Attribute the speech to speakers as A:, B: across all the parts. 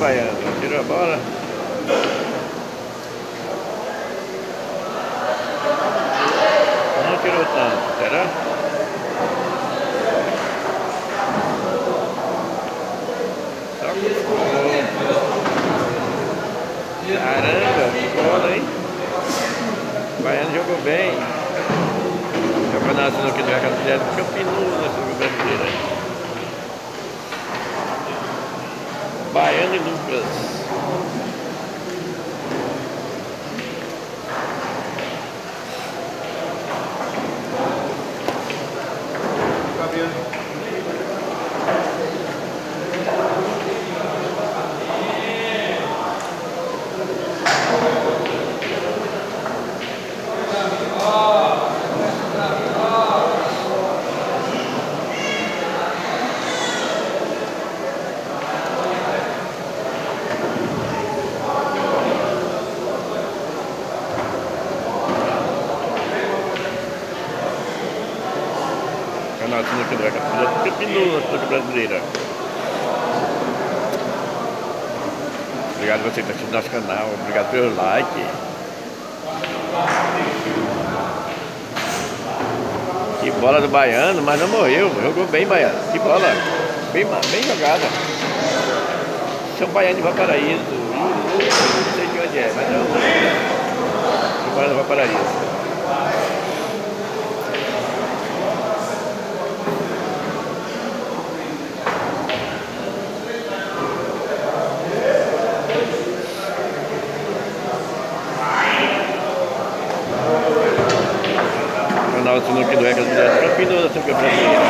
A: Baiano. Tirou a bola. Não tirou tanto, será? Só que caramba, que bola, hein? O Baiano jogou bem. Campeonato aqui do Campinas, na Sul Brasileira. Baiano e Lucas. Canal Sinuca do Campinas, Sinuca Brasileira. Obrigado a você que está assistindo nosso canal, obrigado pelo like. Que bola do Baiano, mas não morreu, jogou bem Baiano. Que bola, bem jogada. São Baiano de Valparaíso, não sei de onde é, mas não. São Baiano de Valparaíso. Canal Sinuca do Campinas, Sinuca Brasileira.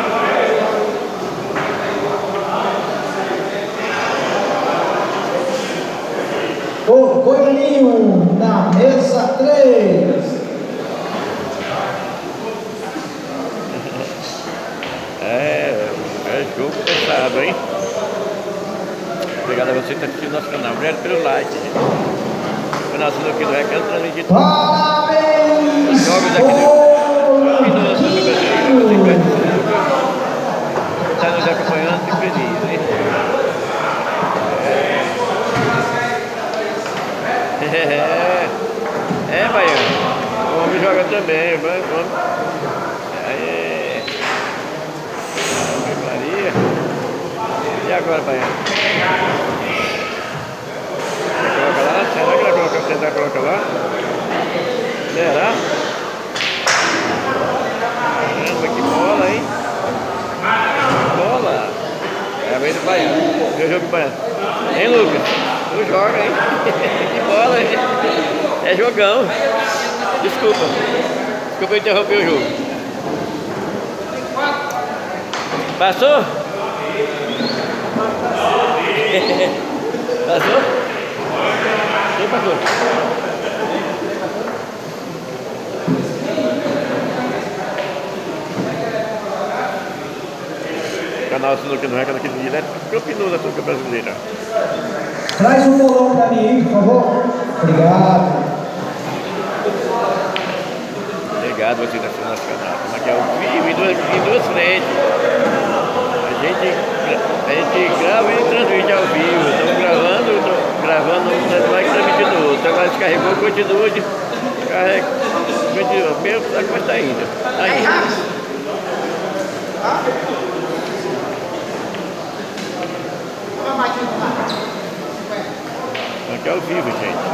B: O Goianinho na mesa 3.
A: É jogo pesado, hein? Obrigado a você que está assistindo nosso canal. Obrigado pelo like, gente. O canal Sinuca do Recanto transmitido.
B: Parabéns!
A: Jogos aqui do Campinas, Sinuca Brasileira. Você está nos acompanhando e feliz, hein? Baiano. O homem joga também, vamos. Aê! Ave Maria. E agora, Baiano? Coloca lá? Será que vai tentar colocar lá? Será? Caramba, que bola, hein? Bola! É a vez do Baiano. Meu jogo do Baiano. Hein, Lucas? Tu joga, hein? Que bola, hein? É jogão. Desculpa interromper o jogo. Passou? Passou? Quem passou? Canal Sinuca do Recanto aqui direto do Campinas, Sinuca Brasileira.
B: Traz um bolão pra mim, por favor. Obrigado.
A: Obrigado você que está nosso canal. Estamos aqui ao vivo em duas frentes. A gente grava e transmite ao vivo. Estamos gravando um vai transmitir do outro. Agora descarregou, continua de carrega. Mesmo sabe como está indo. Está indo. Aqui ao vivo, gente.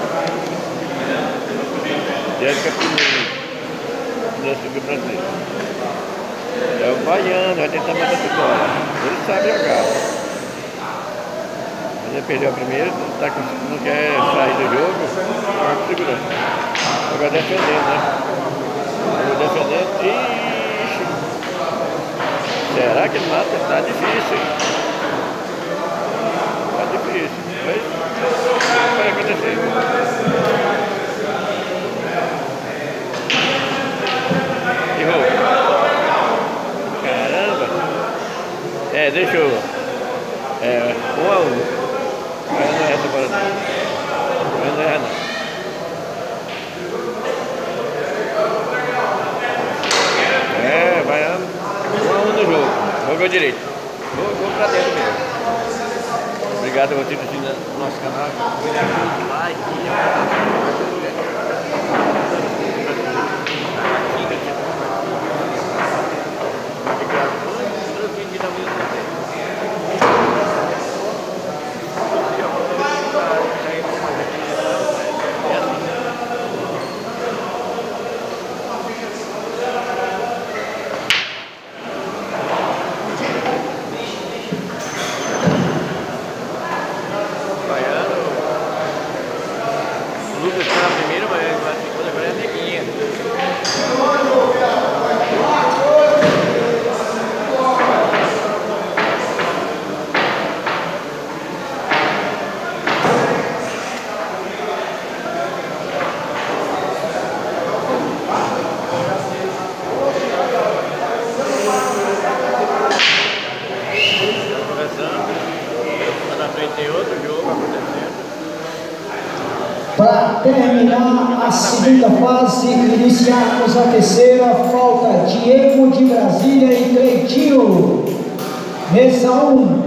A: Direto Campinas. Sul Brasileiro. É o Baiano, vai tentar matar essa bola. Ele sabe jogar. Mas ele perdeu a primeira, não quer sair do jogo, está segurando. Agora defendendo, né? Agora defendendo. Ixi! Será que ele mata? Está difícil, hein? Está difícil. Mas o que vai acontecer? Caramba! Deixou. 1 a 1. Mas não é essa bola não. Mas não é não. Baiano. 1 a 1 no jogo. Jogou direito. Vou pra dentro mesmo. obrigado a você que assina no nosso canal. Like, Lucas está na primeira, mas na segunda agora é a neguinha. Conversando, lá na frente tem outro jogo acontecendo.
B: Para terminar a segunda fase, iniciarmos a terceira, falta Diego de Brasília e Cleitinho. Mesa 1.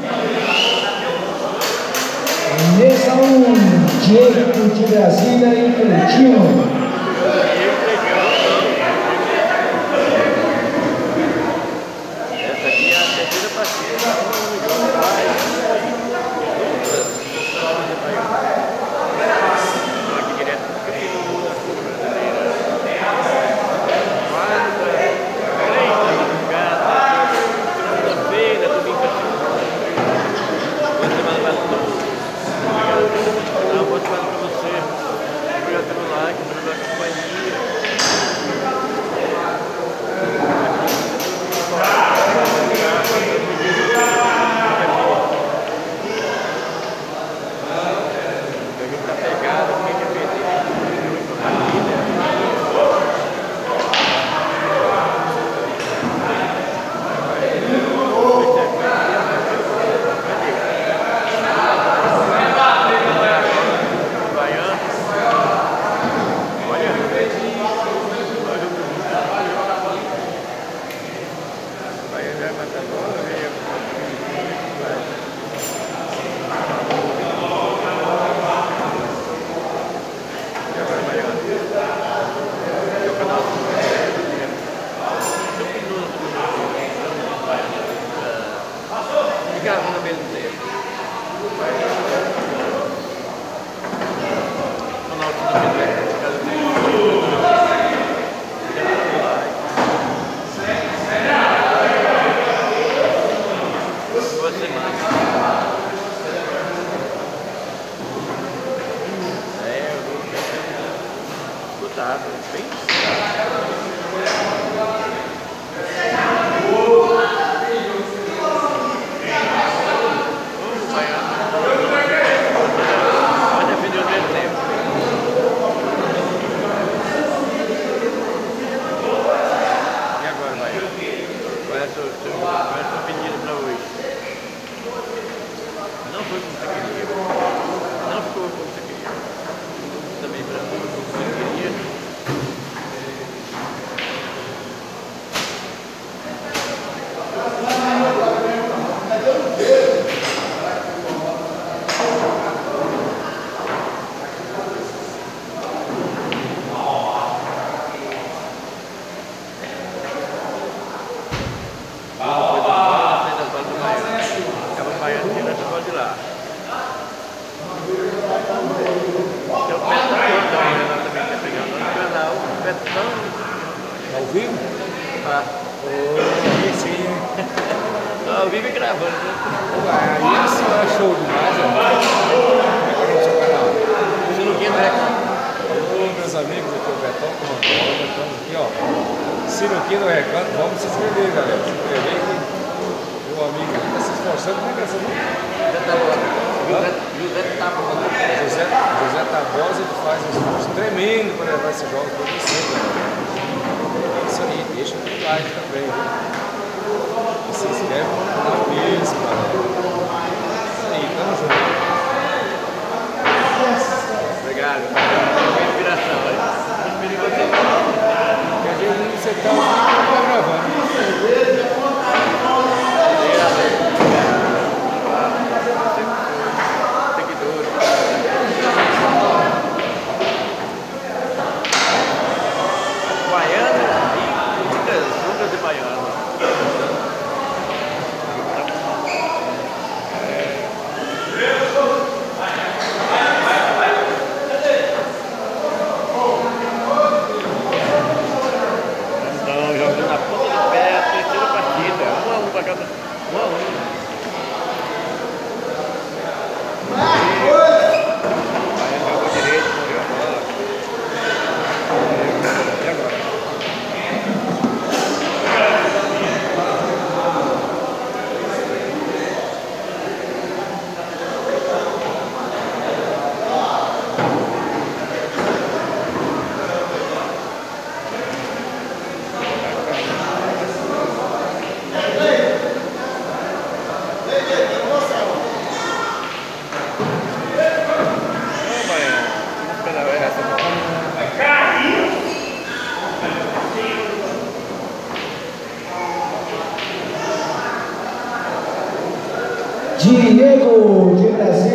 B: Mesa 1, Diego de Brasília e Cleitinho.
A: Essa aqui é a terceira partida. Gravando ao mesmo tempo. Bem pedido para hoje. Não foi como você queria. Não ficou como você queria. Também para como você queria.
C: Ao vivo?
A: Ah.
C: Sim.
A: Ao vivo e gravando, né?
C: Aí isso é show demais,
A: Sinuquinha do Recanto.
C: Alô, meus amigos, aqui é o Betão com o Antônio, estamos aqui, ó. Sinuquinha do Recanto, vamos se inscrever, galera. Se inscrever aqui. Meu amigo aqui está se esforçando, como é que é essa aqui? José Tabosa, ele faz um esforço tremendo para levar esses jogos para você, galera. Isso aí, deixa o like também, viu? E se inscreve no canal mesmo, galera. Isso aí, tamo junto.
A: Obrigado. Boa inspiração, olha. Inspirei você.
C: Porque às vezes você tá ouvindo e tá gravando.
A: Obrigado.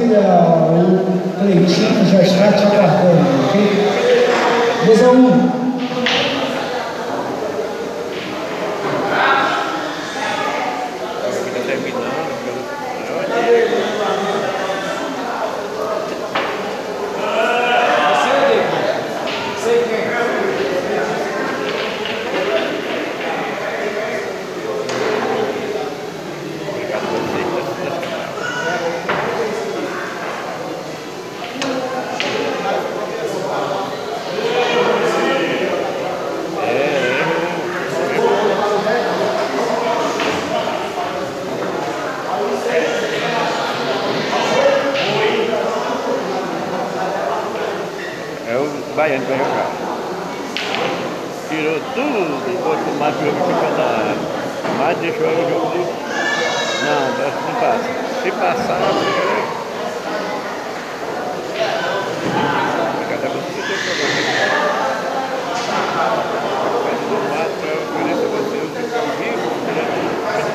B: Brasília, o Cleitinho já está te aguardando, ok? Mesa 1.
A: É o Baiano que vai jogar. Tirou tudo, botou o Márcio jogo fica na área. Mas deixou o jogo de... Não, acho que não passa. Se passar, cada vez você tem problema. O Márcio é por isso que você fica ao vivo, né?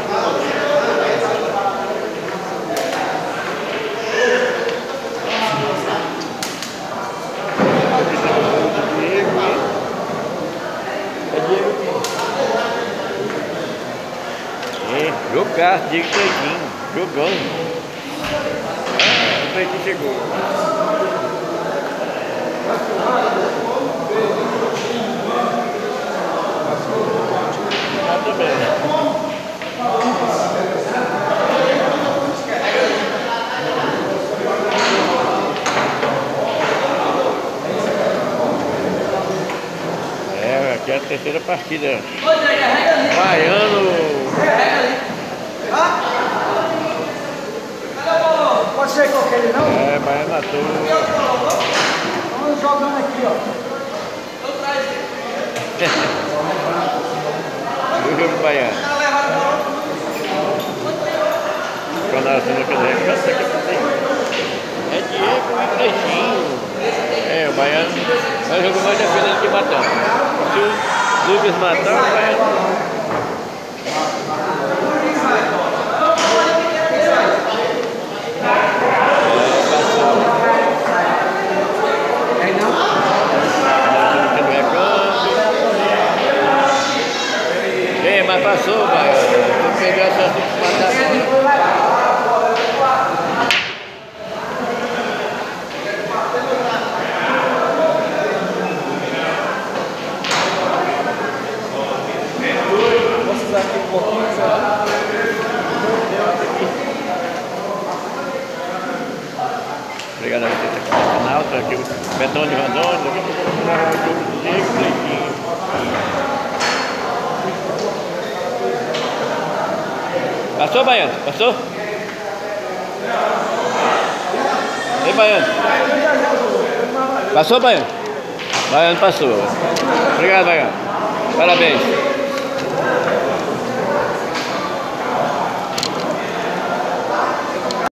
A: Jogar, diga Cleitinho, jogando. O Cleitinho chegou. Tá também. É, aqui é a terceira partida. Baiano.
B: Pode ser qualquer ele não?
A: É, Baiano matou.
B: Vamos jogando aqui, ó.
A: O jogo Baiano. Quando a cena que der, já sei que é Diego e Cleitinho. É, o Baiano é o jogo mais defendendo que matando. Se o Lucas matar, o Baiano. Mas passou, Baiano. Tu pegou a chance de matar fora.
C: Posso usar aqui um pouquinho, sabe?
A: Obrigado a você ter aqui no canal. Tá aqui o Betão de Rondônia. Aqui o jogo do Diego e Cleitinho. Passou, Baiano? Passou? Ei, Baiano? Passou, Baiano? Baiano passou. Obrigado, Baiano. Parabéns.